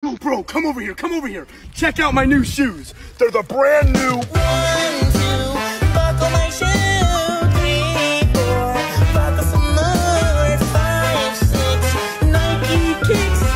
Yo, bro, come over here, come over here. Check out my new shoes. They're the brand new. 1, 2, buckle my shoe. 3, 4, buckle some more. 5, 6, Nike kicks.